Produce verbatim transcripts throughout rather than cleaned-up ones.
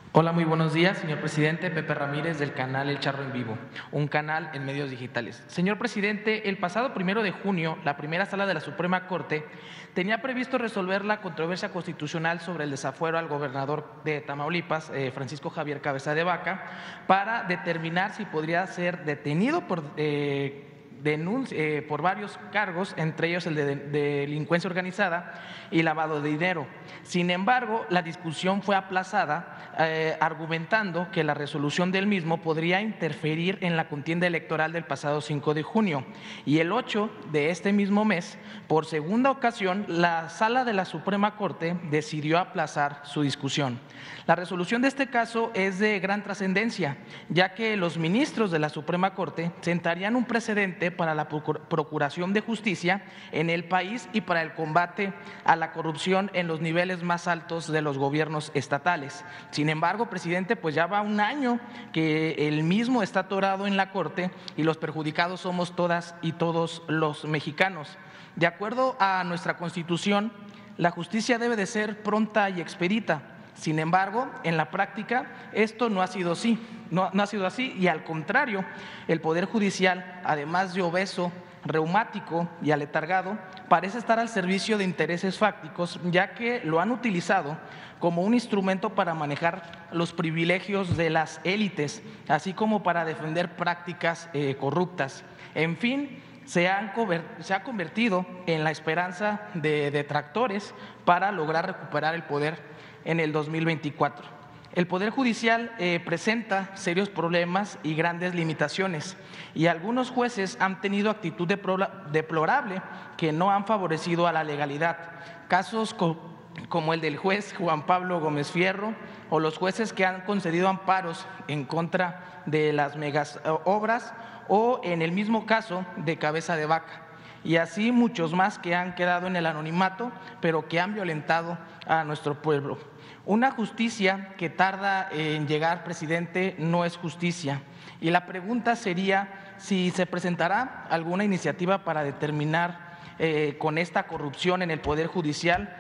Hola, muy buenos días, señor presidente. Pepe Ramírez, del canal El Charro en Vivo, un canal en medios digitales. Señor presidente, el pasado primero de junio, la primera sala de la Suprema Corte tenía previsto resolver la controversia constitucional sobre el desafuero al gobernador de Tamaulipas, eh, Francisco Javier Cabeza de Vaca, para determinar si podría ser detenido por eh, Denuncia, eh, por varios cargos, entre ellos el de, de delincuencia organizada y lavado de dinero. Sin embargo, la discusión fue aplazada, eh, argumentando que la resolución del mismo podría interferir en la contienda electoral del pasado cinco de junio. Y el ocho de este mismo mes, por segunda ocasión, la Sala de la Suprema Corte decidió aplazar su discusión. La resolución de este caso es de gran trascendencia, ya que los ministros de la Suprema Corte sentarían un precedente para la procuración de justicia en el país y para el combate a la corrupción en los niveles más altos de los gobiernos estatales. Sin embargo, presidente, pues ya va un año que el mismo está atorado en la Corte y los perjudicados somos todas y todos los mexicanos. De acuerdo a nuestra Constitución, la justicia debe de ser pronta y expedita. Sin embargo, en la práctica esto no ha sido así, no, no ha sido así y al contrario, el Poder Judicial, además de obeso, reumático y aletargado, parece estar al servicio de intereses fácticos, ya que lo han utilizado como un instrumento para manejar los privilegios de las élites, así como para defender prácticas eh, corruptas. En fin, se, han, se ha convertido en la esperanza de detractores para lograr recuperar el poder en el dos mil veinticuatro. El Poder Judicial eh, presenta serios problemas y grandes limitaciones y algunos jueces han tenido actitud deplorable que no han favorecido a la legalidad. Casos co como el del juez Juan Pablo Gómez Fierro o los jueces que han concedido amparos en contra de las megas obras o en el mismo caso de Cabeza de Vaca. Y así muchos más que han quedado en el anonimato, pero que han violentado a nuestro pueblo. Una justicia que tarda en llegar, presidente, no es justicia. Y la pregunta sería si se presentará alguna iniciativa para determinar eh, con esta corrupción en el Poder Judicial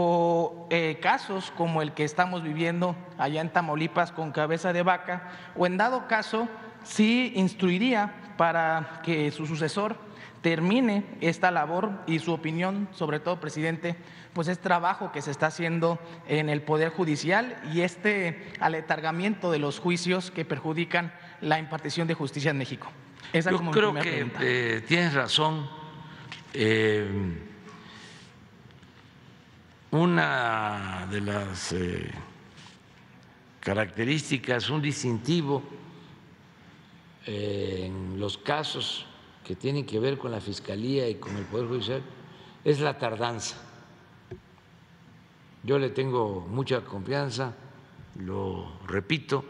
o eh, casos como el que estamos viviendo allá en Tamaulipas con Cabeza de Vaca, o en dado caso, si instruiría para que su sucesor termine esta labor y su opinión, sobre todo, presidente, pues es trabajo que se está haciendo en el Poder Judicial y este aletargamiento de los juicios que perjudican la impartición de justicia en México. Esa Yo como creo mi que pregunta. Eh, tienes razón. Eh, una de las eh, características, un distintivo eh, en los casos que tienen que ver con la Fiscalía y con el Poder Judicial es la tardanza. Yo le tengo mucha confianza, lo repito,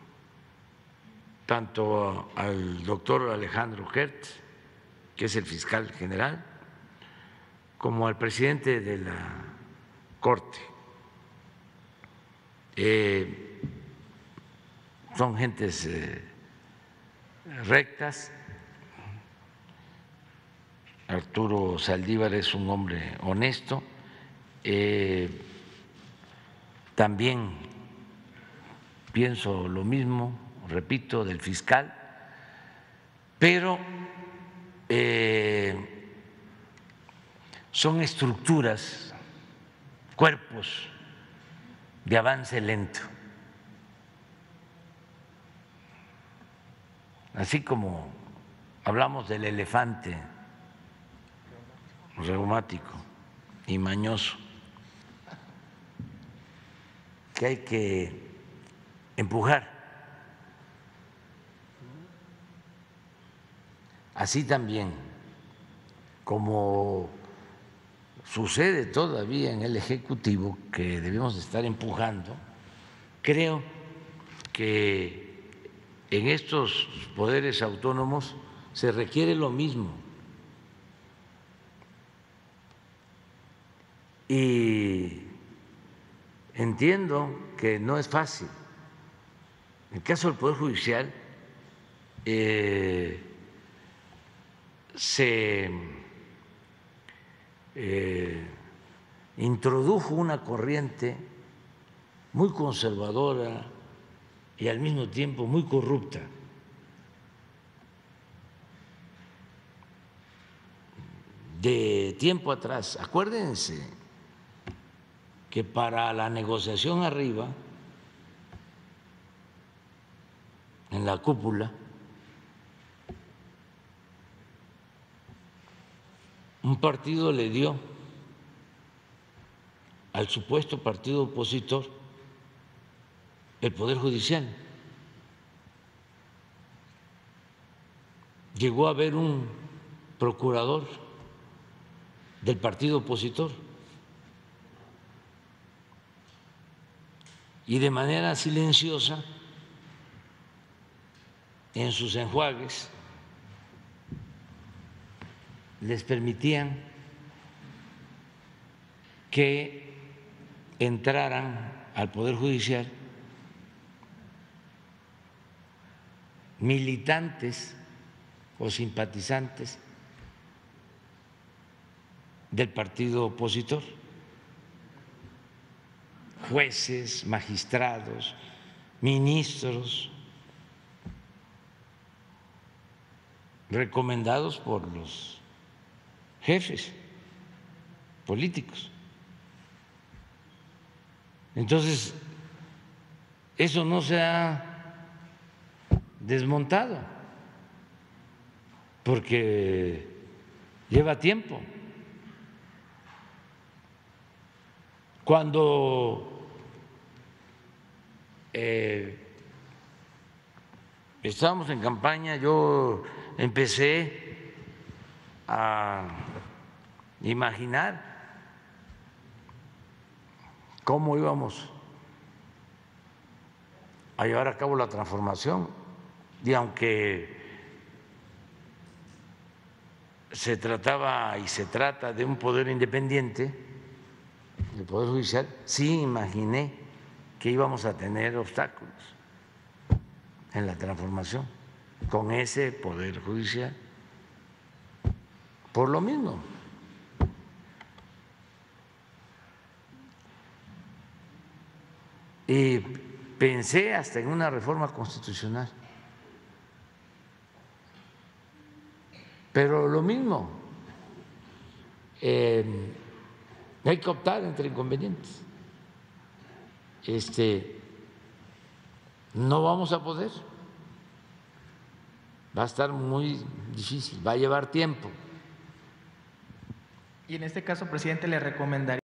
tanto al doctor Alejandro Hertz, que es el fiscal general, como al presidente de la Corte. Eh, son gentes eh, rectas. Arturo Saldívar es un hombre honesto, eh, también pienso lo mismo, repito, del fiscal, pero eh, son estructuras, cuerpos de avance lento, así como hablamos del elefante reumático y mañoso, que hay que empujar. Así también, como sucede todavía en el Ejecutivo, que debemos estar empujando, creo que en estos poderes autónomos se requiere lo mismo. Y entiendo que no es fácil. En el caso del Poder Judicial, eh, se eh, introdujo una corriente muy conservadora, y al mismo tiempo muy corrupta. De tiempo atrás, acuérdense que para la negociación arriba, en la cúpula, un partido le dio al supuesto partido opositor el Poder Judicial. Llegó a haber un procurador del partido opositor y de manera silenciosa, en sus enjuagues, les permitían que entraran al Poder Judicial militantes o simpatizantes del partido opositor, jueces, magistrados, ministros, recomendados por los jefes políticos. Entonces, eso no se ha desmontado porque lleva tiempo. Cuando eh, estábamos en campaña, yo empecé a imaginar cómo íbamos a llevar a cabo la transformación, y aunque se trataba y se trata de un poder independiente, el Poder Judicial, sí imaginé que íbamos a tener obstáculos en la transformación con ese Poder Judicial. Por lo mismo, y pensé hasta en una reforma constitucional, pero lo mismo, eh, hay que optar entre inconvenientes. Este, no vamos a poder, va a estar muy difícil, va a llevar tiempo. Y en este caso, presidente, le recomendaría